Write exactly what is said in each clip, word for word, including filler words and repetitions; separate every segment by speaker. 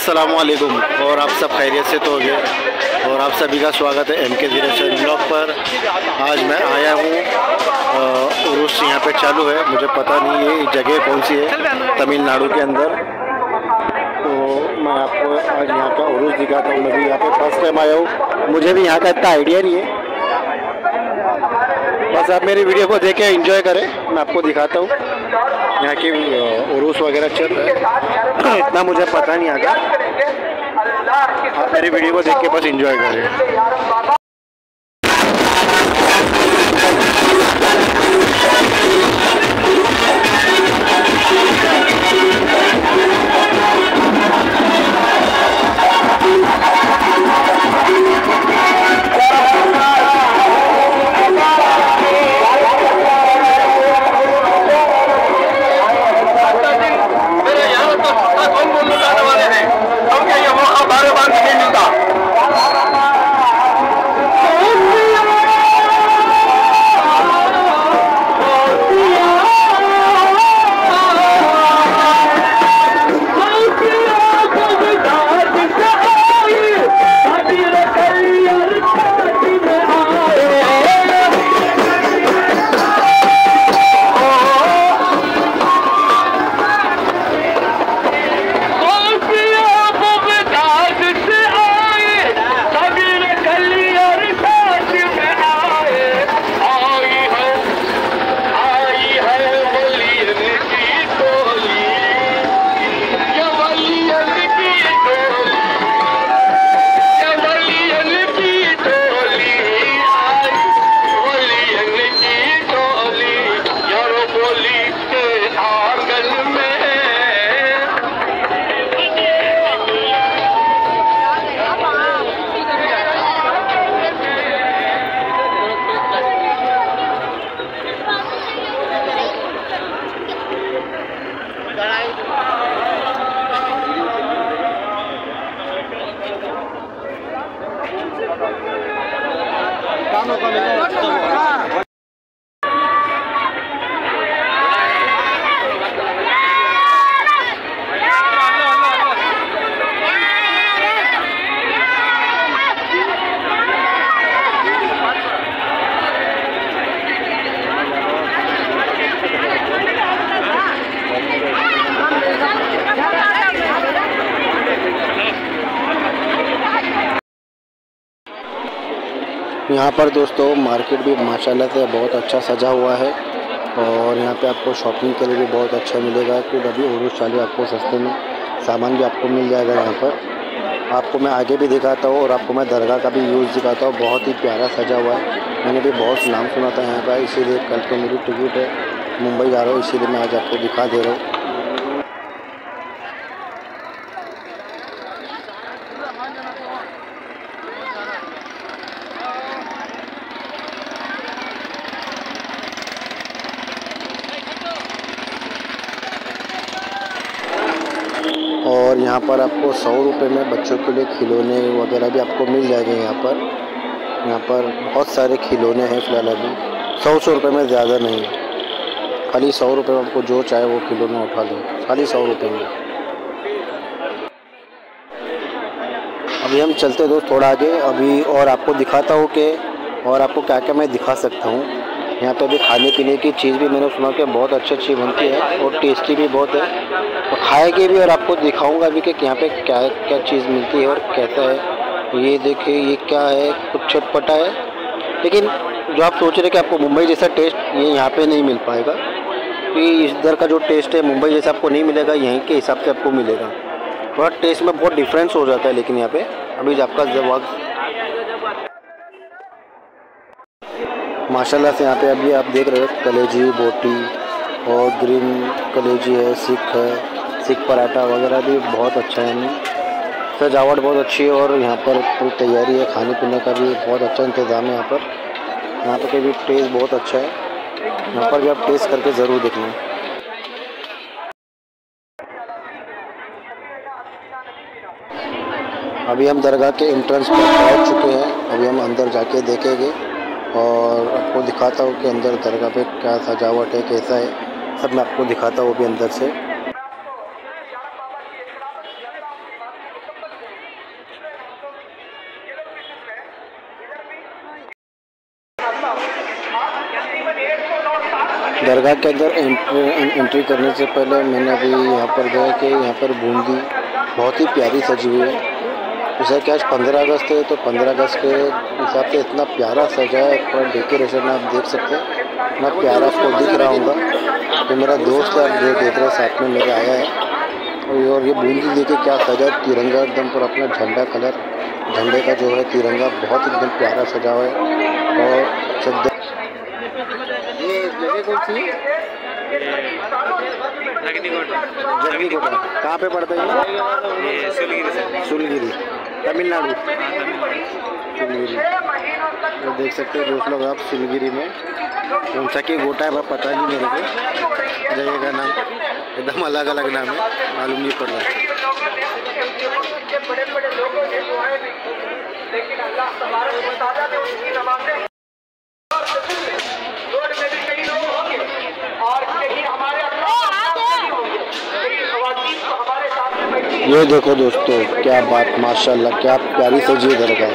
Speaker 1: अस्सलामुअलैकुम और आप सब खैरियत से तो हो गए और आप सभी का स्वागत है एम के जीरेशन ब्लॉग पर। आज मैं आया हूँ उर्स यहाँ पे चालू है, मुझे पता नहीं ये जगह कौन सी है तमिलनाडु के अंदर। तो मैं आपको आज यहाँ का उर्स दिखाता हूँ। मैं भी यहाँ पे फर्स्ट टाइम आया हूँ, मुझे भी यहाँ का इतना आइडिया नहीं है। बस आप मेरी वीडियो को देख के एंजॉय करें, मैं आपको दिखाता हूँ यहाँ की उर्स वगैरह चल रहा है। इतना मुझे पता नहीं आता, आप मेरी वीडियो को देख के बस एंजॉय करें। यहाँ पर दोस्तों मार्केट भी माशाल्लाह से बहुत अच्छा सजा हुआ है और यहाँ पे आपको शॉपिंग के लिए भी बहुत अच्छा मिलेगा, क्योंकि अभी उर्स चालू आपको सस्ते में सामान भी आपको मिल जाएगा। यहाँ पर आपको मैं आगे भी दिखाता हूँ और आपको मैं दरगाह का भी यूज़ दिखाता हूँ। बहुत ही प्यारा सजा हुआ है, मैंने भी बहुत नाम सुना था यहाँ का, इसीलिए कल तो मेरी टिकट है, मुंबई जा रहा हूँ, इसीलिए मैं आज आपको दिखा दे रहा हूँ। और यहाँ पर आपको सौ रुपये में बच्चों के लिए खिलौने वगैरह भी आपको मिल जाएंगे। यहाँ पर यहाँ पर बहुत सारे खिलौने हैं फ़िलहाल अभी सौ सौ रुपये में, ज़्यादा नहीं, खाली सौ रुपये में आपको जो चाहे वो खिलौना उठा लो, खाली सौ रुपये में। अभी हम चलते दोस्त थोड़ा आगे अभी और आपको दिखाता हूँ कि और आपको क्या क्या मैं दिखा सकता हूँ। यहाँ पे अभी खाने पीने की चीज़ भी मैंने सुना कि बहुत अच्छी अच्छी बनती है और टेस्टी भी बहुत है, तो खाएंगे भी और आपको दिखाऊंगा भी कि यहाँ पे क्या क्या चीज़ मिलती है और कैसा है। ये देखिए ये क्या है, कुछ चटपटा है, लेकिन जो आप सोच रहे कि आपको मुंबई जैसा टेस्ट ये यहाँ पे नहीं मिल पाएगा, कि इधर का जो टेस्ट है मुंबई जैसा आपको नहीं मिलेगा, यहीं के हिसाब से आपको मिलेगा। थोड़ा टेस्ट में बहुत डिफरेंस हो जाता है, लेकिन यहाँ पे अभी आपका जवाब माशाल्लाह से यहाँ पे अभी आप देख रहे हो कलेजी बोटी और ग्रीन कलेजी है, सिख है, सिख पराठा वगैरह भी बहुत अच्छा है, यानी सजावट बहुत अच्छी है और यहाँ पर पूरी तैयारी है, खाने पीने का भी बहुत अच्छा इंतज़ाम है। यहाँ पर यहाँ पर भी टेस्ट बहुत अच्छा है, यहाँ पर भी आप टेस्ट करके ज़रूर देखना। अभी हम दरगाह के एंट्रेंस पर पहुँच चुके हैं, अभी हम अंदर जाके देखेंगे और आपको दिखाता हूँ कि अंदर दरगाह पे क्या सजावट है, कैसा है, सब मैं आपको दिखाता हूँ अभी अंदर से। दरगाह के अंदर एंट्री एंट्री करने से पहले मैंने अभी यहाँ पर गया कि यहाँ पर बूंदी बहुत ही प्यारी सजी हुई है। जैसा कि आज पंद्रह अगस्त है तो पंद्रह अगस्त के हिसाब से इतना प्यारा सजा है, पूरा डेकोरेशन आप देख सकते हैं, इतना प्यारा आपको दिख रहा होगा। तो मेरा दोस्त है, आप जो देख रहे हैं साथ में मेरे आया है, और ये बूंदी देखिए क्या सजा है, तिरंगा एकदम पूरा अपना झंडा कलर, झंडे का जो है तिरंगा बहुत एकदम प्यारा सजा हुआ है। और सद ये जगह कौन सी जगनीकोटा कहाँ पे पड़ता है? ये सुलगिरी, सुलगिरी तमिलनाडु, सुलगिरी। तो देख सकते हैं दोस्त लोग आप सुलगिरी में कौन सा की गोटा है वह पता नहीं मेरे को, जगह का नाम एकदम अलग अलग नाम है, मालूम नहीं पड़ रहा। ये देखो दोस्तों क्या बात, माशाल्लाह क्या प्यारी सजी है दरगाह।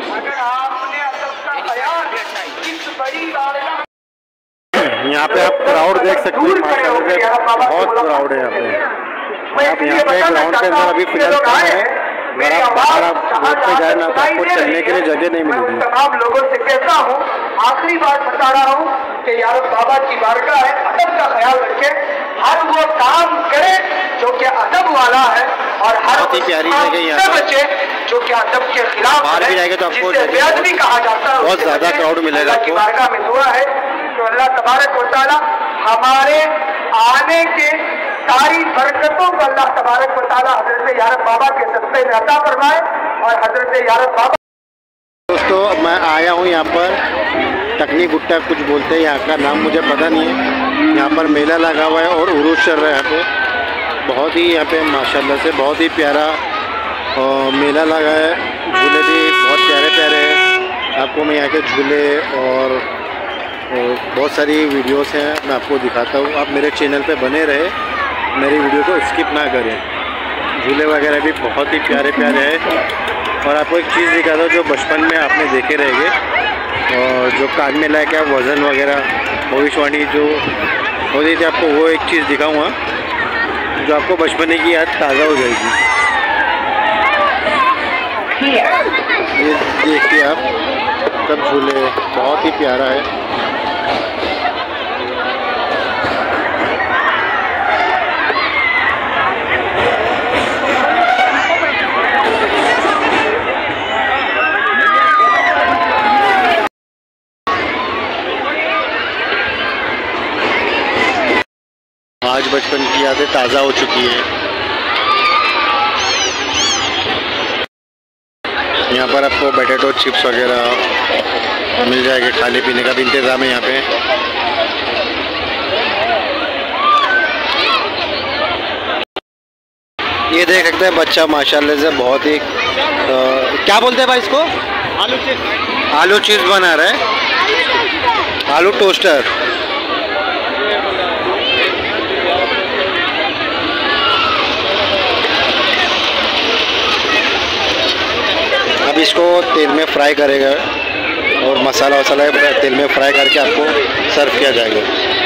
Speaker 1: यहाँ पे आप क्राउड देख सकते हैं, माशाल्लाह बहुत क्राउड है यहाँ पे। आप यहाँ पे ग्राउंड के अंदर अभी फिलहाल कहाँ है, अगर आप बाहर आप रोड पे जाए ना तो आपको चलने के लिए जगह नहीं मिलेगी। तमाम लोगों से कहता हूँ, आखिरी बात बता रहा हूँ कि यार बाबा की बारगाह है, अदब का ख्याल रखें, हर वो काम करे जो कि अदब वाला है और हर बहुत ही प्यारी जगह यहाँ बचे जो कि अदब के खिलाफ बाहर भी जाएंगे तो आपको बेअदबी कहा जाता है, बहुत ज्यादा क्राउड मिलेगा आपको। बारगाह में दुआ है तो अल्लाह तबारक व तआला हमारे आने के सारी बरकतों को अल्लाह तबारक व तआला हजरत यारत बाबा के सदक़े में अता फरमाए और हजरत यारत बाबा। दोस्तों मैं आया हूँ यहाँ पर टकनी गुट्टा कुछ बोलते हैं, यहाँ का नाम मुझे पता नहीं है। यहाँ पर मेला लगा हुआ है और उरूस चल रहा है यहाँ पे, बहुत ही यहाँ पे माशाल्लाह से बहुत ही प्यारा और मेला लगा है। झूले भी बहुत प्यारे प्यारे हैं, आपको मैं यहाँ के झूले और, और बहुत सारी वीडियोस हैं मैं आपको दिखाता हूँ। आप मेरे चैनल पे बने रहे, मेरी वीडियो को स्किप ना करें। झूले वगैरह भी बहुत ही प्यारे प्यारे हैं। और आपको एक चीज़ दिखाता हूँ जो बचपन में आपने देखे रहेंगे, और जो कान में लायक है वज़न वगैरह भविष्यवाणी जो होती थी, आपको वो एक चीज़ दिखाऊँगा जो आपको बचपन की याद ताज़ा हो जाएगी। ये देखिए आप सब झूले, बहुत ही प्यारा है। आज बचपन की यादें ताज़ा हो चुकी है। यहाँ पर आपको पोटैटो चिप्स वगैरह मिल जाएंगे, खाने पीने का भी इंतज़ाम है यहाँ पे। ये देख सकते हैं बच्चा माशाल्लाह से बहुत ही आ, क्या बोलते हैं भाई इसको, आलू चिप्स, आलू चिप्स बना रहा है, आलू टोस्टर। अब इसको तेल में फ्राई करेगा और मसाला वसाला तेल में फ्राई करके आपको सर्व किया जाएगा।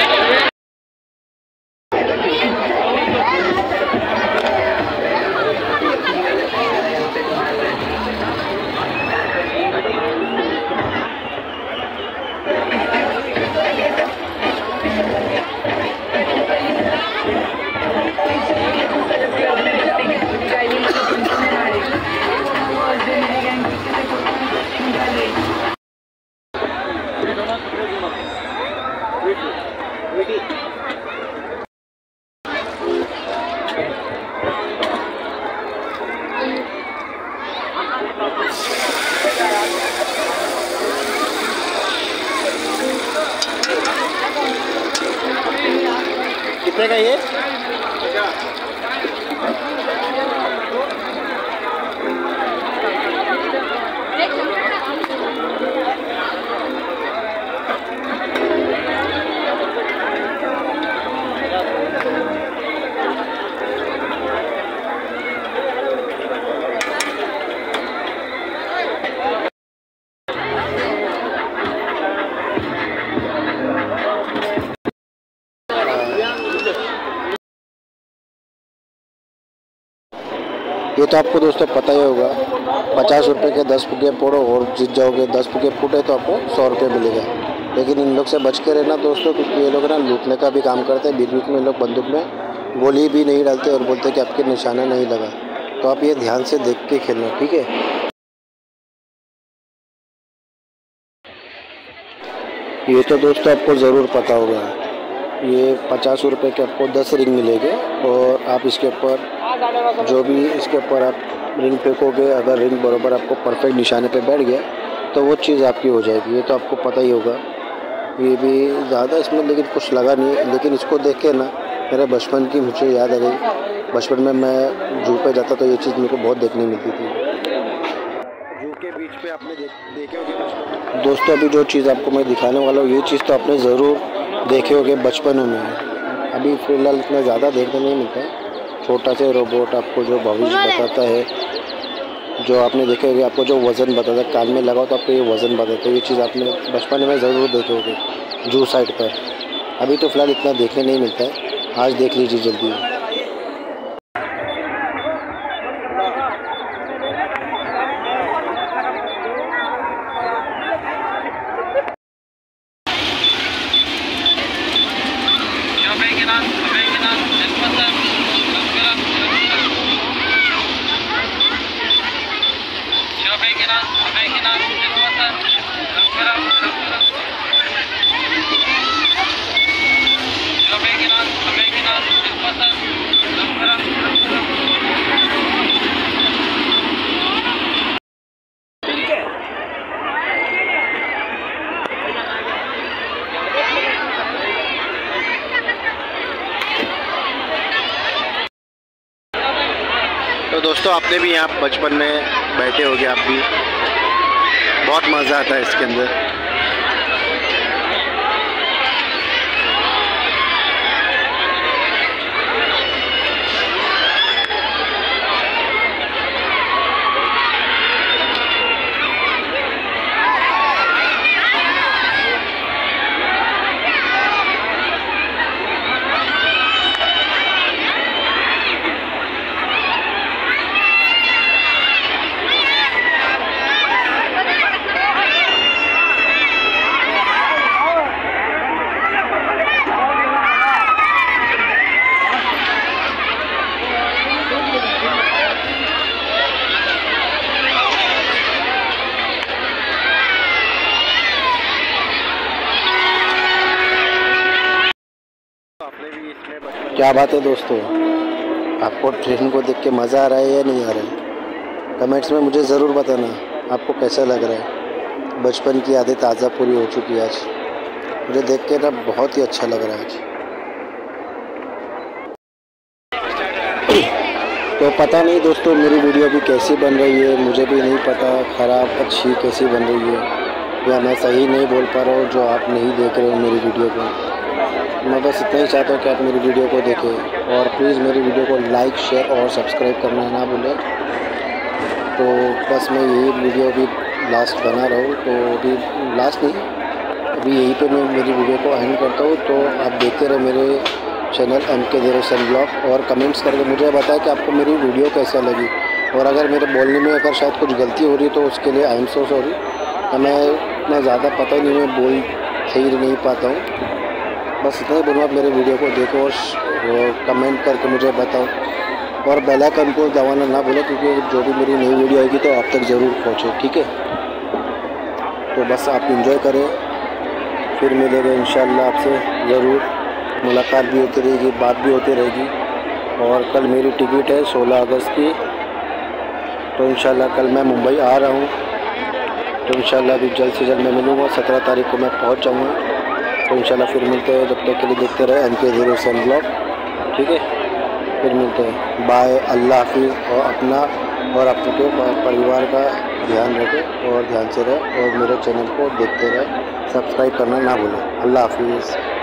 Speaker 1: कितने का ये? ये तो आपको दोस्तों पता ही होगा, पचास रुपये के दस फुगे फोड़ो और जीत जाओगे, दस फुगे फूटे तो आपको सौ रुपये मिलेगा। लेकिन इन लोग से बच के रहना दोस्तों, क्योंकि ये लोग ना लूटने का भी काम करते हैं। बीच बीच में लोग बंदूक में गोली भी नहीं डालते और बोलते कि आपके निशाना नहीं लगा। तो आप ये ध्यान से देख के खेलना, ठीक है। ये तो दोस्तों आपको ज़रूर पता होगा, ये पचास रुपये के आपको दस रिंग मिलेंगे और आप इसके ऊपर जो भी इसके ऊपर आप रिंग फेंकोगे, अगर रिंग बराबर आपको परफेक्ट निशाने पे बैठ गया तो वो चीज़ आपकी हो जाएगी। ये तो आपको पता ही होगा। ये भी ज़्यादा इसमें लेकिन कुछ लगा नहीं, लेकिन इसको देख के ना मेरे बचपन की मुझे याद आ गई। बचपन में मैं जू पे जाता तो ये चीज़ मेरे को बहुत देखने मिलती थी। जू के बीच पे आपने देख देखे होंगे दोस्तों। अभी जो चीज़ आपको मैं दिखाने वाला हूँ, ये चीज़ तो आपने ज़रूर देखे होंगे बचपन में। अभी फ़िलहाल इतना ज़्यादा देखने नहीं मिलता है। छोटा सा रोबोट आपको जो भविष्य बताता है, जो आपने देखे होंगे, आपको जो वज़न बताता है, कान में लगाओ तो आपको ये वज़न बताता है। ये चीज़ आपने बचपन में ज़रूर देखे होंगे जू साइड पर। अभी तो फ़िलहाल इतना देखने नहीं मिलता है, आज देख लीजिए जल्दी। तो दोस्तों आपने भी यहाँ बचपन में बैठे होगे, आप भी बहुत मज़ा आता है इसके अंदर। क्या बात है दोस्तों, आपको ट्रेन को देख के मज़ा आ रहा है या नहीं आ रहा है? कमेंट्स में मुझे ज़रूर बताना आपको कैसा लग रहा है। बचपन की यादें ताज़ा पूरी हो चुकी है आज। मुझे देख के ना बहुत ही अच्छा लग रहा है आज। तो पता नहीं दोस्तों मेरी वीडियो भी कैसी बन रही है, मुझे भी नहीं पता। ख़राब अच्छी कैसी बन रही है या मैं सही नहीं बोल पा रहा हूँ जो आप नहीं देख रहे हो मेरी वीडियो को। मैं बस इतना ही चाहता हूँ कि आप मेरी वीडियो को देखें और प्लीज़ मेरी वीडियो को लाइक शेयर और सब्सक्राइब करना ना भूलें। तो बस मैं यही वीडियो अभी लास्ट बना रहा हूँ, तो अभी लास्ट नहीं, अभी यहीं पे मैं मेरी वीडियो को एंड करता हूँ। तो आप देखते रहे मेरे channel M K zero seven blog और कमेंट्स करके मुझे बताएं कि आपको मेरी वीडियो कैसा लगी। और अगर मेरे बोलने में अगर शायद कुछ गलती हो रही तो उसके लिए आई एम सो सॉरी। मैं इतना ज़्यादा पता ही नहीं, मैं बोल सही नहीं पाता हूँ। बस इतना ही बोलूँगा, आप मेरे वीडियो को देखो और कमेंट करके मुझे बताओ और बेल आइकन को दबाना ना भूलें, क्योंकि जो भी मेरी नई वीडियो आएगी तो आप तक ज़रूर पहुँचे, ठीक है। तो बस आप एंजॉय करें, फिर मिलेंगे इंशाल्लाह आपसे ज़रूर। मुलाकात भी होती रहेगी, बात भी होती रहेगी। और कल मेरी टिकट है सोलह अगस्त की, तो इंशाल्लाह कल मैं मुंबई आ रहा हूँ। तो इंशाल्लाह अभी जल्द से जल्द मैं मिलूँगा, सत्रह तारीख को मैं पहुँच जाऊँगा। तो इंशाल्लाह फिर मिलते हैं, जब तक के लिए देखते रहे M K zero seven blog, ठीक है। फिर मिलते हैं, बाय, अल्लाह हाफिज़। और अपना और आपके परिवार का ध्यान रखें और ध्यान से रहें और मेरे चैनल को देखते रहें, सब्सक्राइब करना ना भूलें। अल्लाह हाफिज़।